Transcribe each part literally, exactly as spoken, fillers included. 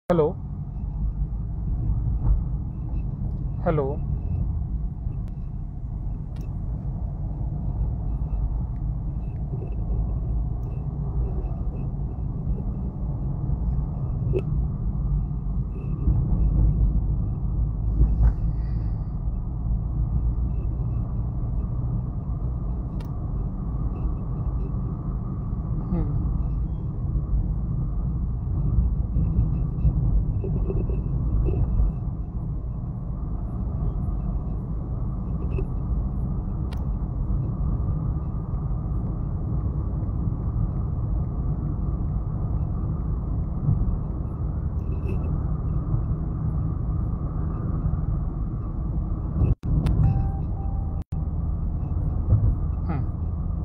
Hello. Hello. हम्म। हम्म।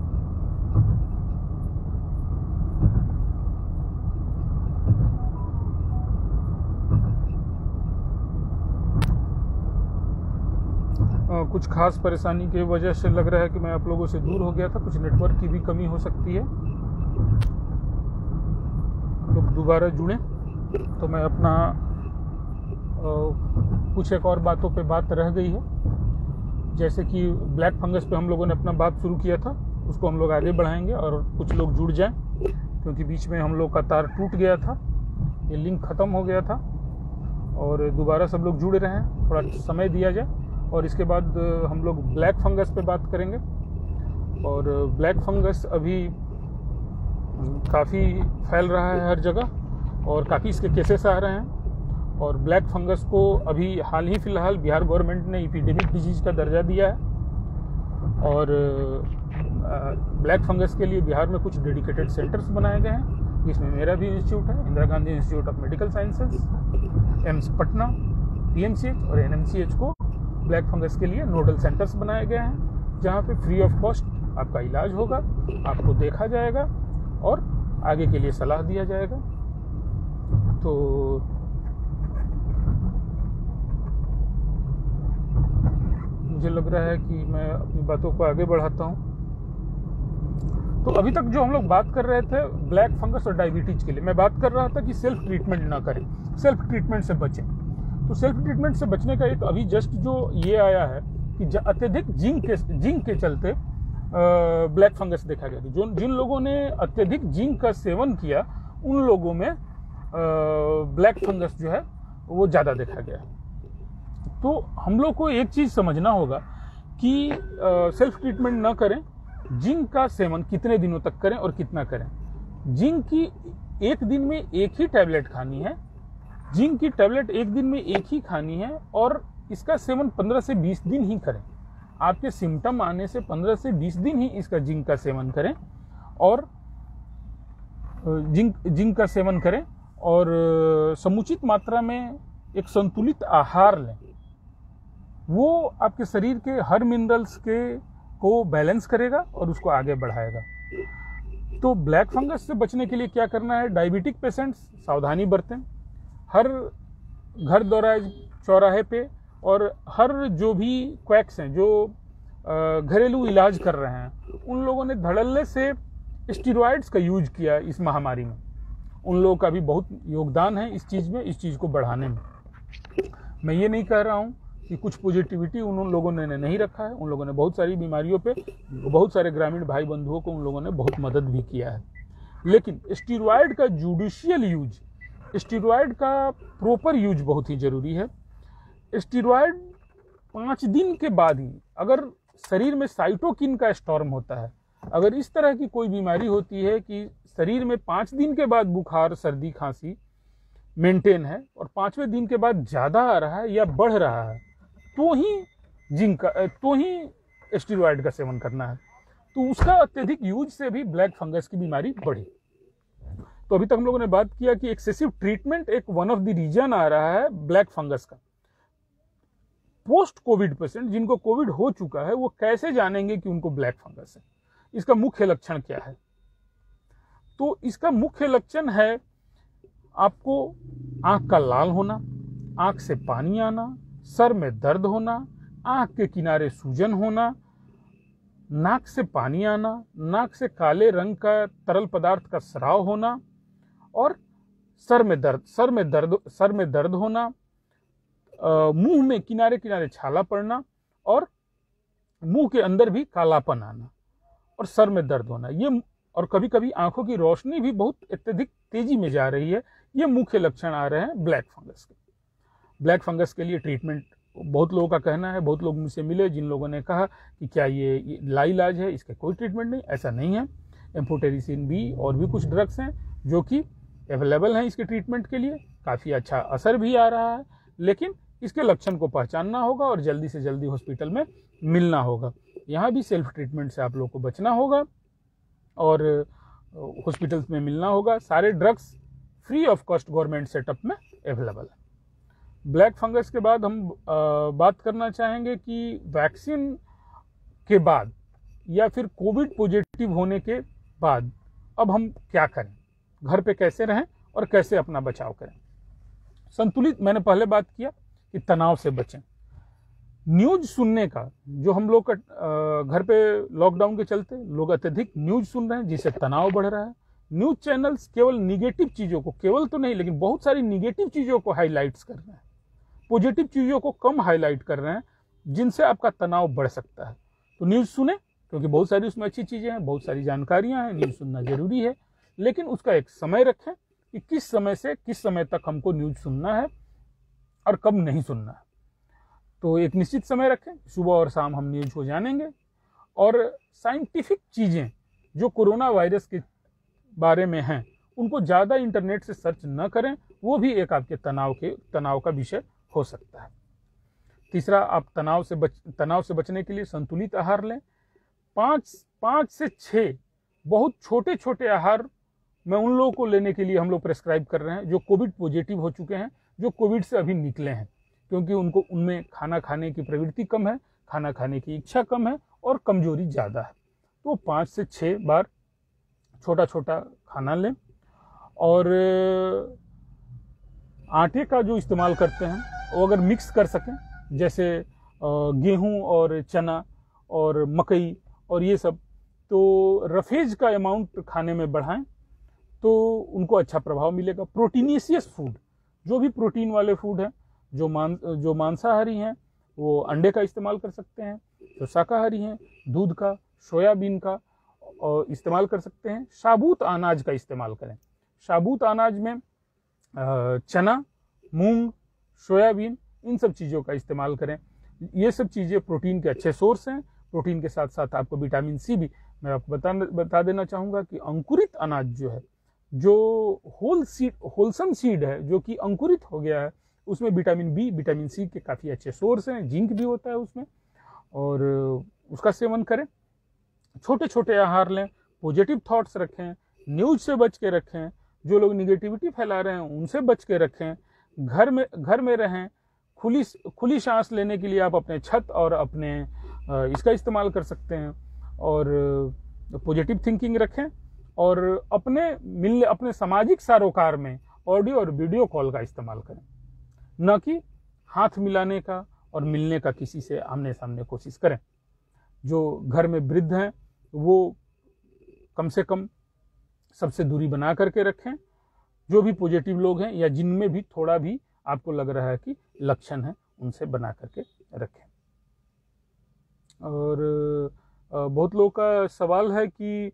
अ, कुछ खास परेशानी की वजह से लग रहा है कि मैं आप लोगों से दूर हो गया था। कुछ नेटवर्क की भी कमी हो सकती है। लोग दोबारा जुड़े तो मैं अपना अ, कुछ एक और बातों पे बात रह गई है। जैसे कि ब्लैक फंगस पे हम लोगों ने अपना बात शुरू किया था, उसको हम लोग आगे बढ़ाएंगे और कुछ लोग जुड़ जाएं, क्योंकि बीच में हम लोग का तार टूट गया था, ये लिंक ख़त्म हो गया था और दोबारा सब लोग जुड़ रहे हैं। थोड़ा समय दिया जाए और इसके बाद हम लोग ब्लैक फंगस पे बात करेंगे। और ब्लैक फंगस अभी काफ़ी फैल रहा है हर जगह और काफ़ी इसके केसेस आ रहे हैं। और ब्लैक फंगस को अभी हाल ही फिलहाल बिहार गवर्नमेंट ने एपिडेमिक डिजीज़ का दर्जा दिया है। और ब्लैक फंगस के लिए बिहार में कुछ डेडिकेटेड सेंटर्स बनाए गए हैं, जिसमें मेरा भी इंस्टीट्यूट है, Indira Gandhi institute of medical sciences, AIIMS Patna, PMCH और एनएमसीएच को ब्लैक फंगस के लिए नोडल सेंटर्स बनाए गए हैं, जहां पे फ्री ऑफ कॉस्ट आपका इलाज होगा, आपको देखा जाएगा और आगे के लिए सलाह दिया जाएगा। तो मुझे लग रहा है कि मैं अपनी बातों को आगे बढ़ाता हूँ। तो अभी तक जो हम लोग बात कर रहे थे ब्लैक फंगस और डायबिटीज के लिए, मैं बात कर रहा था कि सेल्फ ट्रीटमेंट ना करें, सेल्फ ट्रीटमेंट से बचें। तो सेल्फ ट्रीटमेंट से बचने का एक अभी जस्ट जो ये आया है कि अत्यधिक जिंक के जिंक के चलते ब्लैक फंगस देखा गया। जो जिन लोगों ने अत्यधिक जिंक का सेवन किया उन लोगों में ब्लैक फंगस जो है वो ज़्यादा देखा गया। तो हम लोग को एक चीज़ समझना होगा कि सेल्फ ट्रीटमेंट ना करें, जिंक का सेवन कितने दिनों तक करें और कितना करें। जिंक की एक दिन में एक ही टैबलेट खानी है, जिंक की टैबलेट एक दिन में एक ही खानी है और इसका सेवन पंद्रह से बीस दिन ही करें। आपके सिम्टम आने से पंद्रह से बीस दिन ही इसका जिंक का सेवन करें और जिंक जिंक का सेवन करें और समुचित मात्रा में एक संतुलित आहार लें। वो आपके शरीर के हर मिनरल्स के को बैलेंस करेगा और उसको आगे बढ़ाएगा। तो ब्लैक फंगस से बचने के लिए क्या करना है? डायबिटिक पेशेंट्स सावधानी बरतें। हर घर द्वारा चौराहे पे और हर जो भी क्वैक्स हैं जो घरेलू इलाज कर रहे हैं, उन लोगों ने धड़ल्ले से स्टीरॉयड्स का यूज किया इस महामारी में। उन लोगों का भी बहुत योगदान है इस चीज़ में, इस चीज़ को बढ़ाने में। मैं ये नहीं कह रहा हूँ कि कुछ पॉजिटिविटी उन लोगों ने नहीं रखा है। उन लोगों ने बहुत सारी बीमारियों पे बहुत सारे ग्रामीण भाई बंधुओं को उन लोगों ने बहुत मदद भी किया है। लेकिन स्टीरॉयड का जुडिशियल यूज, स्टीरॉयड का प्रॉपर यूज बहुत ही जरूरी है। स्टीरॉयड पाँच दिन के बाद ही, अगर शरीर में साइटोकिन का स्टॉर्म होता है, अगर इस तरह की कोई बीमारी होती है कि शरीर में पाँच दिन के बाद बुखार, सर्दी, खांसी मेंटेन है और पाँचवें दिन के बाद ज़्यादा आ रहा है या बढ़ रहा है, तो ही जिंक का तो ही स्टीरॉयड का सेवन करना है। तो उसका अत्यधिक यूज से भी ब्लैक फंगस की बीमारी बढ़ी। तो अभी तक हम लोगों ने बात किया कि एक्सेसिव ट्रीटमेंट एक वन ऑफ द रीजन आ रहा है ब्लैक फंगस का। पोस्ट कोविड पेशेंट जिनको कोविड हो चुका है वो कैसे जानेंगे कि उनको ब्लैक फंगस है? इसका मुख्य लक्षण क्या है? तो इसका मुख्य लक्षण है आपको आंख का लाल होना, आंख से पानी आना, सर में दर्द होना, आंख के किनारे सूजन होना, नाक से पानी आना, नाक से काले रंग का तरल पदार्थ का स्राव होना और सर में दर्द सर में दर्द सर में दर्द होना, मुंह में किनारे किनारे छाला पड़ना और मुंह के अंदर भी कालापन आना और सर में दर्द होना, ये और कभी कभी आंखों की रोशनी भी बहुत अत्यधिक तेजी में जा रही है, ये मुख्य लक्षण आ रहे हैं ब्लैक फंगस के। ब्लैक फंगस के लिए ट्रीटमेंट बहुत लोगों का कहना है, बहुत लोग मुझसे मिले जिन लोगों ने कहा कि क्या ये लाइलाज है, इसका कोई ट्रीटमेंट नहीं, ऐसा नहीं है। एम्फोटेरिसिन बी और भी कुछ ड्रग्स हैं जो कि अवेलेबल हैं इसके ट्रीटमेंट के लिए, काफ़ी अच्छा असर भी आ रहा है, लेकिन इसके लक्षण को पहचानना होगा और जल्दी से जल्दी हॉस्पिटल में मिलना होगा। यहाँ भी सेल्फ ट्रीटमेंट से आप लोग को बचना होगा और हॉस्पिटल्स में मिलना होगा। सारे drugs free of cost government setup में अवेलेबल है। ब्लैक फंगस के बाद हम आ, बात करना चाहेंगे कि वैक्सीन के बाद या फिर कोविड पॉजिटिव होने के बाद अब हम क्या करें, घर पे कैसे रहें और कैसे अपना बचाव करें। संतुलित, मैंने पहले बात किया कि तनाव से बचें। न्यूज सुनने का जो हम लोग का घर पे लॉकडाउन के चलते लोग अत्यधिक न्यूज सुन रहे हैं जिससे तनाव बढ़ रहा है। न्यूज चैनल्स केवल निगेटिव चीज़ों को, केवल तो नहीं लेकिन बहुत सारी निगेटिव चीज़ों को हाईलाइट्स कर रहे हैं, पॉजिटिव चीज़ों को कम हाईलाइट कर रहे हैं जिनसे आपका तनाव बढ़ सकता है। तो न्यूज़ सुने क्योंकि बहुत सारी उसमें अच्छी चीज़ें हैं, बहुत सारी जानकारियां हैं, न्यूज़ सुनना जरूरी है, लेकिन उसका एक समय रखें कि किस समय से किस समय तक हमको न्यूज़ सुनना है और कब नहीं सुनना है। तो एक निश्चित समय रखें, सुबह और शाम हम न्यूज़ को जानेंगे और साइंटिफिक चीज़ें जो कोरोना वायरस के बारे में हैं उनको ज़्यादा इंटरनेट से सर्च न करें, वो भी एक आपके तनाव के तनाव का विषय हो सकता है। तीसरा, आप तनाव से बच तनाव से बचने के लिए संतुलित आहार लें। पाँच पाँच से छः बहुत छोटे छोटे आहार में उन लोगों को लेने के लिए हम लोग प्रेस्क्राइब कर रहे हैं जो कोविड पॉजिटिव हो चुके हैं, जो कोविड से अभी निकले हैं, क्योंकि उनको उनमें खाना खाने की प्रवृत्ति कम है, खाना खाने की इच्छा कम है और कमजोरी ज़्यादा है। तो पाँच से छः बार छोटा छोटा खाना लें और आटे का जो इस्तेमाल करते हैं वो अगर मिक्स कर सकें, जैसे गेहूं और चना और मकई और ये सब, तो रफेज का अमाउंट खाने में बढ़ाएं तो उनको अच्छा प्रभाव मिलेगा। प्रोटीनिशियस फूड, जो भी प्रोटीन वाले फूड हैं, जो मान जो मांसाहारी हैं वो अंडे का इस्तेमाल कर सकते हैं, जो शाकाहारी हैं दूध का, सोयाबीन का और इस्तेमाल कर सकते हैं। साबुत अनाज का इस्तेमाल करें। साबुत अनाज में चना, मूंग, सोयाबीन, इन सब चीज़ों का इस्तेमाल करें। ये सब चीज़ें प्रोटीन के अच्छे सोर्स हैं। प्रोटीन के साथ साथ आपको विटामिन सी भी, मैं आपको बता बता देना चाहूँगा कि अंकुरित अनाज जो है, जो होल सीड होलसम सीड है, जो कि अंकुरित हो गया है, उसमें विटामिन बी, विटामिन सी के काफ़ी अच्छे सोर्स हैं। जिंक भी होता है उसमें और उसका सेवन करें। छोटे छोटे आहार लें, पॉजिटिव थॉट्स रखें, न्यूज से बच के रखें, जो लोग निगेटिविटी फैला रहे हैं उनसे बच के रखें। घर में घर में रहें। खुली खुली सांस लेने के लिए आप अपने छत और अपने इसका इस्तेमाल कर सकते हैं और पॉजिटिव थिंकिंग रखें और अपने मिलने अपने सामाजिक सरोकार में ऑडियो और वीडियो कॉल का इस्तेमाल करें, न कि हाथ मिलाने का और मिलने का किसी से आमने सामने कोशिश करें। जो घर में वृद्ध हैं वो कम से कम सबसे दूरी बना करके रखें। जो भी पॉजिटिव लोग हैं या जिनमें भी थोड़ा भी आपको लग रहा है कि लक्षण है, उनसे बना करके रखें। और बहुत लोगों का सवाल है कि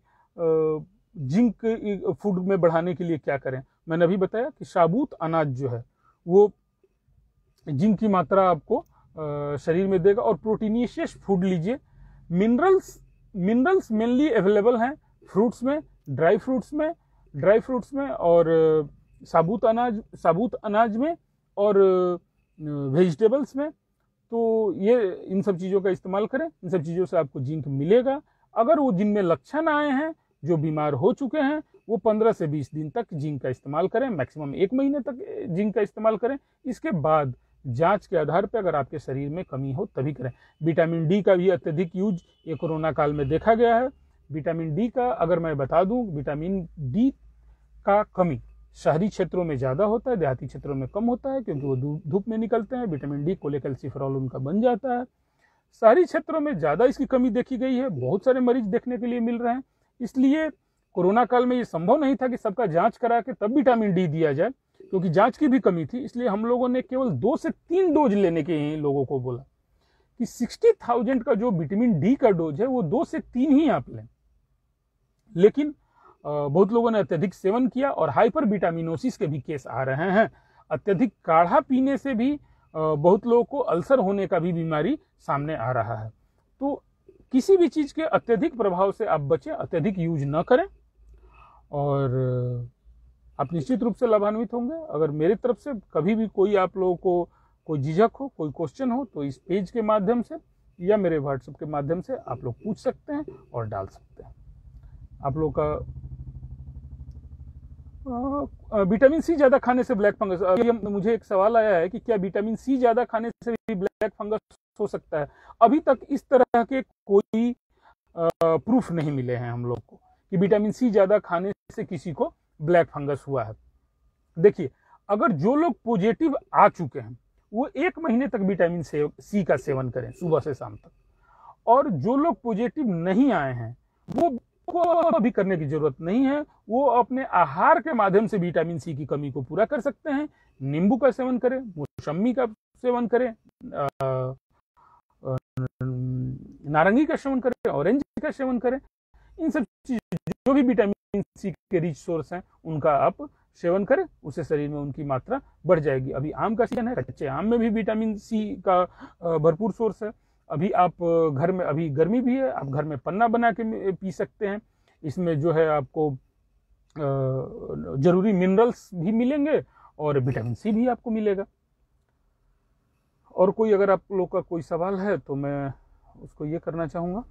जिंक फूड में बढ़ाने के लिए क्या करें। मैंने अभी बताया कि साबुत अनाज जो है वो जिंक की मात्रा आपको शरीर में देगा। और प्रोटीनिशियस फूड लीजिए। मिनरल्स मिनरल्स मेनली अवेलेबल हैं फ्रूट्स में, ड्राई फ्रूट्स में ड्राई फ्रूट्स में और साबुत अनाज साबुत अनाज में और वेजिटेबल्स में। तो ये इन सब चीज़ों का इस्तेमाल करें। इन सब चीज़ों से आपको जिंक मिलेगा। अगर वो जिनमें लक्षण आए हैं, जो बीमार हो चुके हैं, वो पंद्रह से बीस दिन तक जिंक का इस्तेमाल करें, मैक्सिमम एक महीने तक जिंक का इस्तेमाल करें। इसके बाद जांच के आधार पर अगर आपके शरीर में कमी हो तभी करें। विटामिन डी का भी अत्यधिक यूज ये कोरोना काल में देखा गया है। विटामिन डी का अगर मैं बता दूं, विटामिन डी का कमी शहरी क्षेत्रों में ज़्यादा होता है, देहाती क्षेत्रों में कम होता है, क्योंकि वो धूप में निकलते हैं। विटामिन डी कोलेकैल्सिफेरॉल उनका बन जाता है। शहरी क्षेत्रों में ज़्यादा इसकी कमी देखी गई है, बहुत सारे मरीज देखने के लिए मिल रहे हैं। इसलिए कोरोना काल में ये संभव नहीं था कि सबका जांच करा के तब विटामिन डी दिया जाए, क्योंकि जांच की भी कमी थी। इसलिए हम लोगों ने केवल दो से तीन डोज लेने के ही लोगों को बोला कि सिक्सटी थाउजेंड का जो विटामिन डी का डोज है वो दो से तीन ही आप लें। लेकिन बहुत लोगों ने अत्यधिक सेवन किया और हाइपर विटामिनोसिस के भी केस आ रहे हैं। अत्यधिक काढ़ा पीने से भी बहुत लोगों को अल्सर होने का भी बीमारी सामने आ रहा है। तो किसी भी चीज के अत्यधिक प्रभाव से आप बचें, अत्यधिक यूज न करें और आप निश्चित रूप से लाभान्वित होंगे। अगर मेरी तरफ से कभी भी कोई आप लोगों को कोई झिझक हो, कोई क्वेश्चन हो, तो इस पेज के माध्यम से या मेरे व्हाट्सएप के माध्यम से आप लोग पूछ सकते हैं और डाल सकते हैं। आप लोग का विटामिन सी ज्यादा खाने से ब्लैक फंगस, मुझे एक सवाल आया है कि क्या विटामिन सी ज्यादा खाने से भी ब्लैक फंगस हो सकता है? अभी तक इस तरह के कोई प्रूफ नहीं मिले हैं हम लोग को कि विटामिन सी ज्यादा खाने से किसी को ब्लैक फंगस हुआ है। देखिए, अगर जो लोग पॉजिटिव आ चुके हैं वो एक महीने तक विटामिन सी का सेवन करें सुबह से शाम तक, और जो लोग पॉजिटिव नहीं आए हैं वो को अभी करने की जरूरत नहीं है। वो अपने आहार के माध्यम से विटामिन सी की कमी को पूरा कर सकते हैं। नींबू का सेवन करें, मौसमी का सेवन करें, नारंगी का सेवन करें, ऑरेंज का सेवन करें। इन सब चीज जो भी विटामिन सी के रिच सोर्स हैं उनका आप सेवन करें, उससे शरीर में उनकी मात्रा बढ़ जाएगी। अभी आम का सीजन है, कच्चे आम में भी विटामिन सी का भरपूर सोर्स है। अभी आप घर में, अभी गर्मी भी है, आप घर में पन्ना बना के पी सकते हैं। इसमें जो है आपको जरूरी मिनरल्स भी मिलेंगे और विटामिन सी भी आपको मिलेगा। और कोई अगर आप लोग का कोई सवाल है तो मैं उसको ये करना चाहूंगा।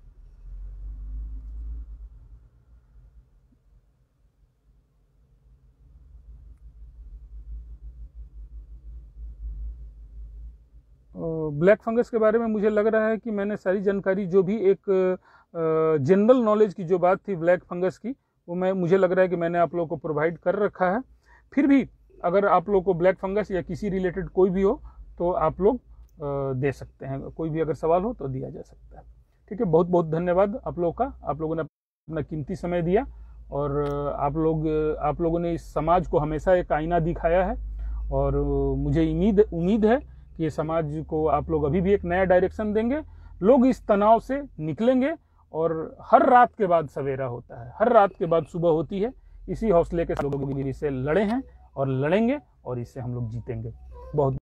ब्लैक फंगस के बारे में मुझे लग रहा है कि मैंने सारी जानकारी, जो भी एक जनरल नॉलेज की जो बात थी ब्लैक फंगस की, वो मैं मुझे लग रहा है कि मैंने आप लोगों को प्रोवाइड कर रखा है। फिर भी अगर आप लोग को ब्लैक फंगस या किसी रिलेटेड कोई भी हो तो आप लोग दे सकते हैं, कोई भी अगर सवाल हो तो दिया जा सकता है। ठीक है, बहुत बहुत धन्यवाद आप लोगों का। आप लोगों ने अपना कीमती समय दिया और आप लोग आप लोगों ने इस समाज को हमेशा एक आईना दिखाया है और मुझे उम्मीद उम्मीद है कि ये समाज को आप लोग अभी भी एक नया डायरेक्शन देंगे। लोग इस तनाव से निकलेंगे और हर रात के बाद सवेरा होता है, हर रात के बाद सुबह होती है। इसी हौसले के साथ लोग इससे लड़े हैं और लड़ेंगे और इससे हम लोग जीतेंगे। बहुत